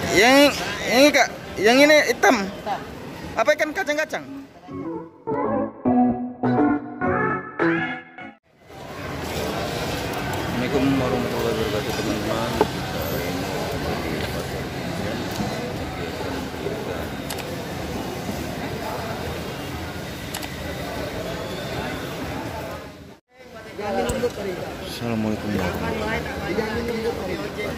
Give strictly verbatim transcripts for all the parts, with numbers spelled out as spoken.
Yang ini Kak, yang ini hitam. Apa ikan kacang-kacang? Assalamualaikum warahmatullahi wabarakatuh teman-teman. Assalamualaikum warahmatullahi wabarakatuh.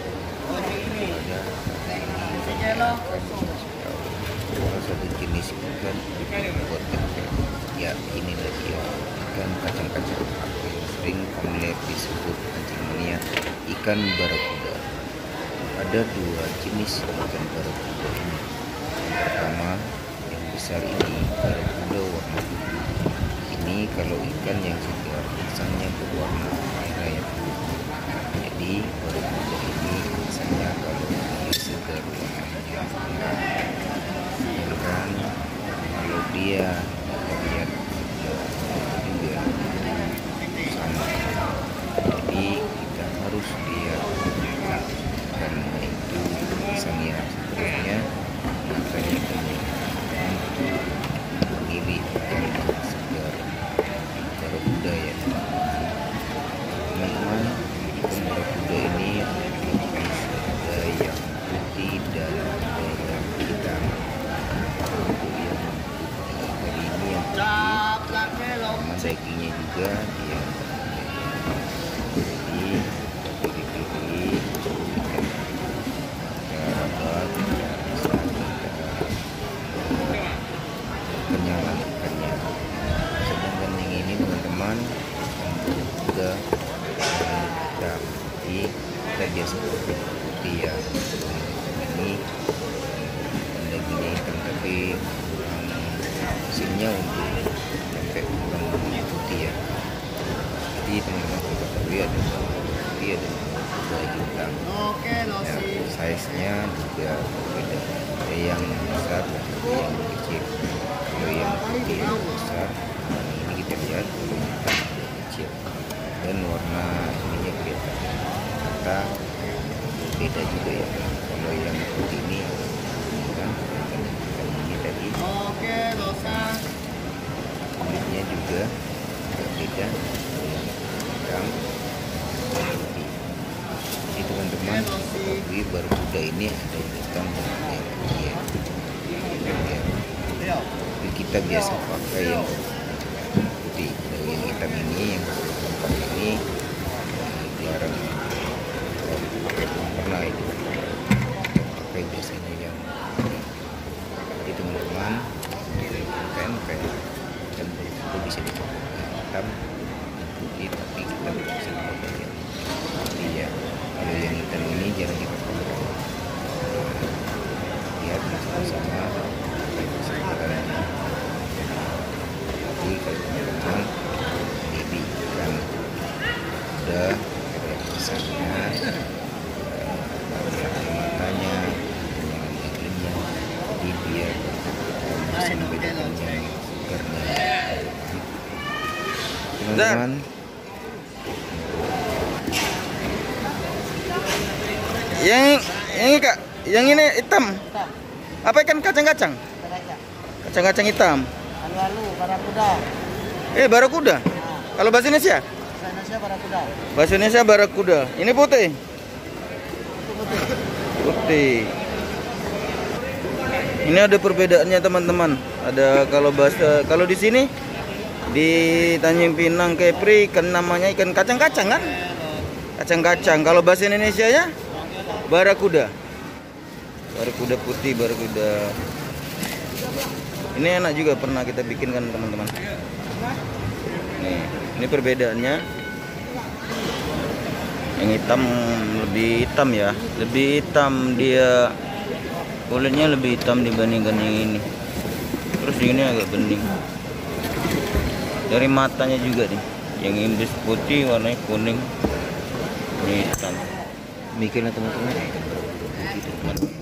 Salah satu jenis ikan buat tempe. Ya inilah dia ikan kacang-kacang atau yang sering familiar disebut anjing mania, ikan barakuda. Ada dua jenis ikan barakuda ini. Yang pertama yang besar ini barakuda warna biru. Ini kalau ikan yang segar misalnya berwarna merah ya. Jadi barakuda ini misalnya kalau dia segar warnanya merah. Sedangkan kalau dia lihat juga sama. Jadi kita harus lihat karena itu misalnya sebenarnya makanya kami untuk memilih ikan segar barakuda ya teman-teman. Ikan barakuda ini ada yang putih dan ada yang hitam. Untuk yang putih kali ini yang putih sama dagingnya juga dia jadi pilih-pilih rabat bisa kita kenyalan ikannya. Sedangkan yang ini teman-teman juga hitam, jadi kita biasa putih ya. Ini dagingnya hitam tapi hasilnya untuk tempe kurang putih ya. Jadi teman-teman kita tahu ada putih ada juga hitam. Ya, size nya juga berbeda. Ada yang besar ada yang kecil. Kalau yang putih yang besar ini kita lihat kalau yang hitam agak kecil dan warna ininya kelihatan mata beda juga ya. Kalau yang putih ini kan kelihatan ini tadi kulitnya juga agak beda. Kalau yang hitam dan putih. Jadi teman-teman ketahui barakuda ini ada yang hitam dan ada yang putih ya. Tapi kita biasa pakai yang putih. Kalau yang hitam ini yang tempat ini jarang pakai, pernah itu pakai biasanya yang putih. Jadi teman-teman kan kayak ikan barakuda bisa dipakai yang hitam dan putih, tapi kita tidak bisa dipakai yang putih ya. Kalau yang hitam ini jarang kita pakai. Lihat bersama-sama sekarang. Jadi kalau teman-teman ini ikan udah ada pisangnya, matanya, dengan dagingnya, jadi biar bisa membedakan yang segarnya. Teman-teman, yang ini Kak, yang ini hitam. Apa ikan kacang-kacang? Kacang-kacang hitam. Lalu barakuda. Eh barakuda. Kalau bahasa Indonesia? Bahasa Indonesia barakuda. Bahasa Indonesia barakuda. Ini putih. Itu putih. Putih. Ini ada perbedaannya teman-teman. Ada kalau bahasa kalau di sini di Tanjung Pinang Kepri kan namanya ikan kacang-kacang kan? Kacang-kacang. Kalau bahasa Indonesia ya barakuda. Barakuda putih, barakuda. Ini enak juga, pernah kita bikin kan teman-teman. Nih, ini perbedaannya. Yang hitam lebih hitam ya, lebih hitam dia, kulitnya lebih hitam dibandingkan yang ini. Terus ini agak bening. Dari matanya juga nih, yang Inggris putih, warnanya kuning, ini hitam. Mikirnya teman-teman.